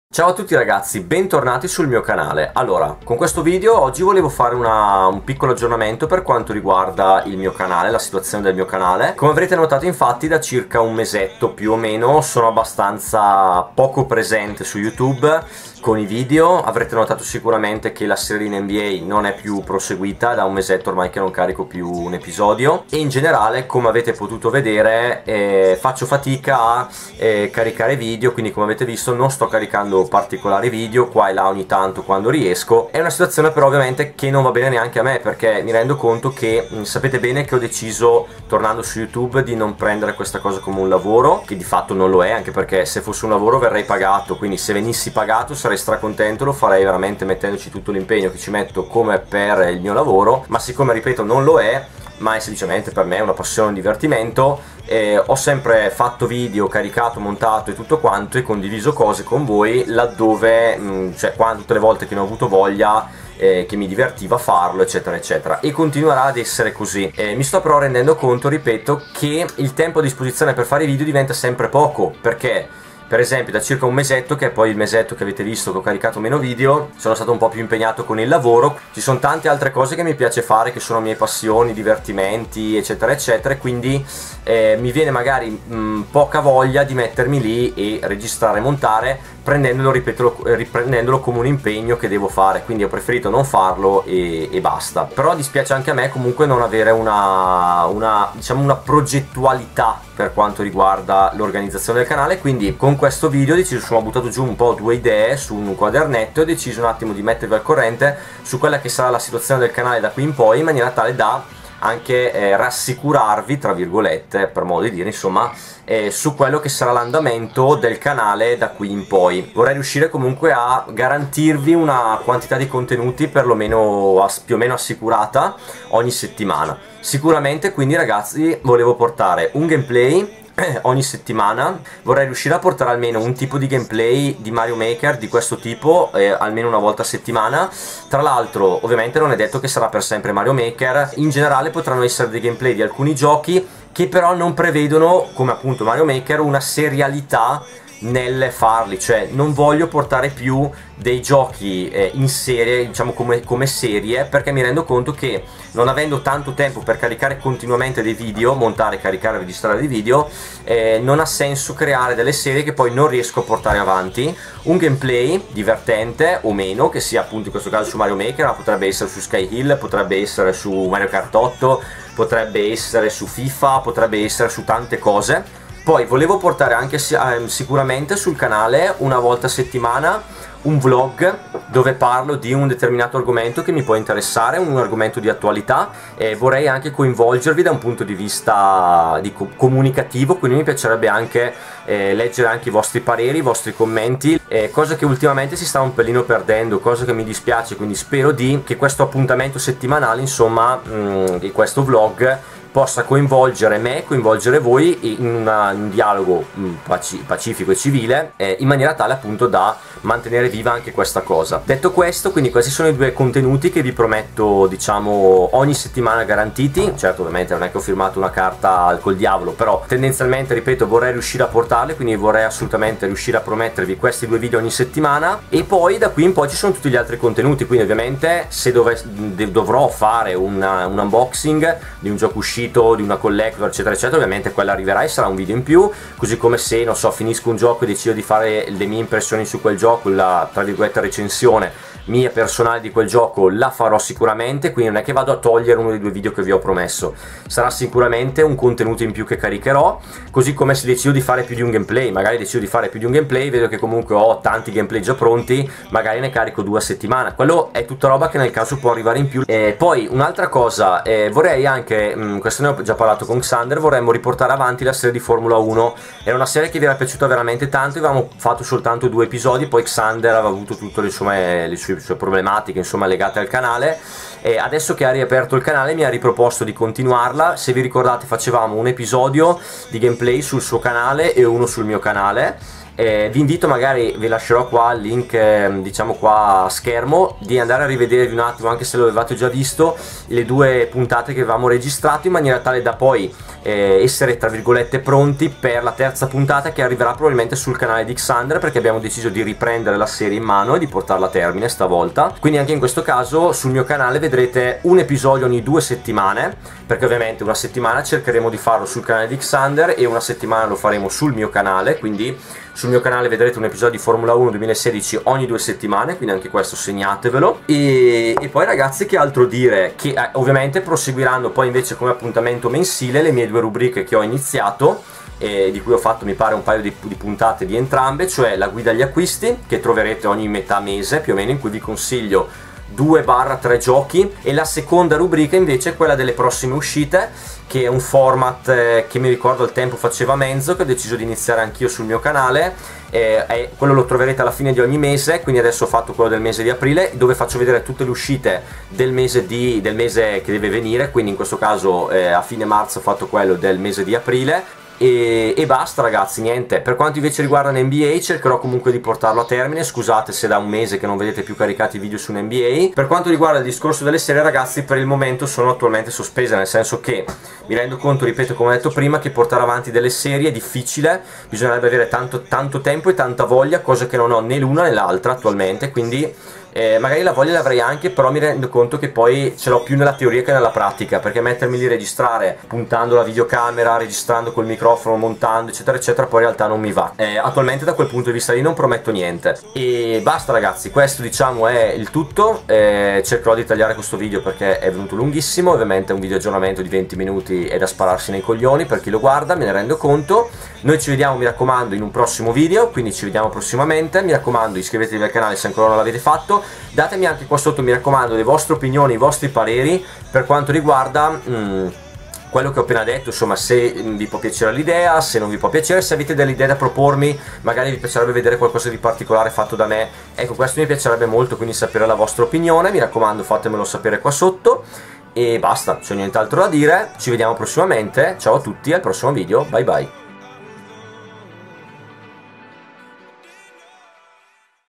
Ciao a tutti ragazzi, bentornati sul mio canale. Allora, con questo video oggi volevo fare un piccolo aggiornamento per quanto riguarda il mio canale, la situazione del mio canale. Come avrete notato infatti da circa un mesetto più o meno sono abbastanza poco presente su YouTube con i video. Avrete notato sicuramente che la serie in NBA non è più proseguita, da un mesetto ormai che non carico più un episodio e in generale, come avete potuto vedere, faccio fatica a caricare video, quindi come avete visto non sto caricando particolari video qua e là ogni tanto quando riesco. È una situazione però ovviamente che non va bene neanche a me, perché mi rendo conto che sapete bene che ho deciso, tornando su YouTube, di non prendere questa cosa come un lavoro, che di fatto non lo è, anche perché se fosse un lavoro verrei pagato, quindi se venissi pagato sarei stracontento, lo farei veramente mettendoci tutto l'impegno che ci metto come per il mio lavoro, ma siccome ripeto non lo è, ma è semplicemente per me una passione, un divertimento. Ho sempre fatto video, caricato, montato e tutto quanto, e condiviso cose con voi laddove, cioè tutte le volte che ne ho avuto voglia, che mi divertiva farlo, eccetera eccetera, e continuerà ad essere così. Mi sto però rendendo conto, ripeto, che il tempo a disposizione per fare i video diventa sempre poco, perché per esempio da circa un mesetto, che è poi il mesetto che avete visto che ho caricato meno video, sono stato un po' più impegnato con il lavoro. Ci sono tante altre cose che mi piace fare, che sono mie passioni, divertimenti, eccetera eccetera, e quindi mi viene magari poca voglia di mettermi lì e registrare e montare, prendendolo, ripeto, riprendendolo come un impegno che devo fare. Quindi ho preferito non farlo e basta. Però dispiace anche a me comunque non avere diciamo una progettualità per quanto riguarda l'organizzazione del canale. Quindi con questo video ho buttato giù un po' due idee su un quadernetto e ho deciso un attimo di mettervi al corrente su quella che sarà la situazione del canale da qui in poi, in maniera tale da anche rassicurarvi, tra virgolette, per modo di dire, insomma, su quello che sarà l'andamento del canale da qui in poi. Vorrei riuscire comunque a garantirvi una quantità di contenuti perlomeno più o meno assicurata ogni settimana. Sicuramente, quindi ragazzi, volevo portare un gameplay ogni settimana. Vorrei riuscire a portare almeno un tipo di gameplay di Mario Maker di questo tipo, almeno una volta a settimana. Tra l'altro ovviamente non è detto che sarà per sempre Mario Maker, in generale potranno essere dei gameplay di alcuni giochi che però non prevedono, come appunto Mario Maker, una serialità nel farli. Cioè non voglio portare più dei giochi in serie, diciamo come serie, perché mi rendo conto che non avendo tanto tempo per caricare continuamente dei video, montare, caricare, registrare dei video, non ha senso creare delle serie che poi non riesco a portare avanti. Un gameplay divertente o meno, che sia appunto in questo caso su Mario Maker, ma potrebbe essere su Sky Hill, potrebbe essere su Mario Kart 8, potrebbe essere su FIFA, potrebbe essere su tante cose. Poi volevo portare anche sicuramente sul canale una volta a settimana un vlog dove parlo di un determinato argomento che mi può interessare, un argomento di attualità, e vorrei anche coinvolgervi da un punto di vista comunicativo, quindi mi piacerebbe anche leggere anche i vostri pareri, i vostri commenti, cosa che ultimamente si sta un pelino perdendo, cosa che mi dispiace. Quindi spero che questo appuntamento settimanale, insomma, di questo vlog, possa coinvolgere me, coinvolgere voi in un dialogo pacifico e civile, in maniera tale appunto da mantenere viva anche questa cosa. Detto questo, quindi questi sono i due contenuti che vi prometto, diciamo, ogni settimana garantiti. Certo, ovviamente non è che ho firmato una carta col diavolo, però tendenzialmente, ripeto, vorrei riuscire a portarli, quindi vorrei assolutamente riuscire a promettervi questi due video ogni settimana. E poi da qui in poi ci sono tutti gli altri contenuti, quindi ovviamente se dovrò fare un unboxing di un gioco uscito, di una collector, eccetera eccetera, ovviamente quella arriverà e sarà un video in più. Così come se, non so, finisco un gioco e decido di fare le mie impressioni su quel gioco, la tra virgolette recensione mia personale di quel gioco, la farò sicuramente. Quindi non è che vado a togliere uno dei due video che vi ho promesso, sarà sicuramente un contenuto in più che caricherò. Così come se decido di fare più di un gameplay, magari decido di fare più di un gameplay, vedo che comunque ho tanti gameplay già pronti, magari ne carico 2 a settimana. Quello è tutta roba che nel caso può arrivare in più. Poi un'altra cosa, vorrei anche, questo ne ho già parlato con Xander, vorremmo riportare avanti la serie di Formula 1. Era una serie che vi era piaciuta veramente tanto, avevamo fatto soltanto 2 episodi, poi Xander aveva avuto tutte le sue problematiche, insomma, legate al canale, e adesso che ha riaperto il canale mi ha riproposto di continuarla. Se vi ricordate, facevamo un episodio di gameplay sul suo canale e uno sul mio canale. Vi invito, magari vi lascerò qua il link, diciamo qua a schermo, di andare a rivedervi un attimo, anche se lo avevate già visto, le 2 puntate che avevamo registrato, in maniera tale da poi essere tra virgolette pronti per la terza puntata che arriverà probabilmente sul canale di Xander, perché abbiamo deciso di riprendere la serie in mano e di portarla a termine stavolta. Quindi anche in questo caso sul mio canale vedrete un episodio ogni 2 settimane, perché ovviamente una settimana cercheremo di farlo sul canale di Xander e una settimana lo faremo sul mio canale. Quindi sul mio canale vedrete un episodio di Formula 1 2016 ogni 2 settimane, quindi anche questo segnatevelo. E poi ragazzi, che altro dire, che ovviamente proseguiranno poi invece come appuntamento mensile le mie 2 rubriche che ho iniziato, di cui ho fatto mi pare un paio di puntate di entrambe, cioè la guida agli acquisti, che troverete ogni metà mese più o meno, in cui vi consiglio 2-3 giochi, e la seconda rubrica invece è quella delle prossime uscite, che è un format che mi ricordo al tempo faceva Menzo, che ho deciso di iniziare anch'io sul mio canale. Quello lo troverete alla fine di ogni mese, quindi adesso ho fatto quello del mese di aprile, dove faccio vedere tutte le uscite del mese che deve venire, quindi in questo caso a fine marzo ho fatto quello del mese di aprile. E basta ragazzi, niente. Per quanto invece riguarda NBA cercherò comunque di portarlo a termine, scusate se da un mese che non vedete più caricati video su NBA. Per quanto riguarda il discorso delle serie ragazzi, per il momento sono attualmente sospese, nel senso che mi rendo conto, ripeto come ho detto prima, che portare avanti delle serie è difficile, bisognerebbe avere tanto tempo e tanta voglia, cosa che non ho né l'una né l'altra attualmente, quindi magari la voglia l'avrei anche, però mi rendo conto che poi ce l'ho più nella teoria che nella pratica, perché mettermi lì a registrare puntando la videocamera, registrando col microfono, montando eccetera eccetera, poi in realtà non mi va. Attualmente da quel punto di vista lì non prometto niente. E basta ragazzi, questo diciamo è il tutto. Cercherò di tagliare questo video perché è venuto lunghissimo, ovviamente un video aggiornamento di 20 minuti è da spararsi nei coglioni per chi lo guarda, me ne rendo conto. Noi ci vediamo, mi raccomando, in un prossimo video, quindi ci vediamo prossimamente. Mi raccomando, iscrivetevi al canale se ancora non l'avete fatto. Datemi anche qua sotto, mi raccomando, le vostre opinioni, i vostri pareri per quanto riguarda quello che ho appena detto, insomma, se vi può piacere l'idea, se non vi può piacere, se avete delle idee da propormi, magari vi piacerebbe vedere qualcosa di particolare fatto da me, ecco, questo mi piacerebbe molto, quindi sapere la vostra opinione. Mi raccomando, fatemelo sapere qua sotto. E basta, c'è nient'altro da dire, ci vediamo prossimamente, ciao a tutti, al prossimo video, bye bye.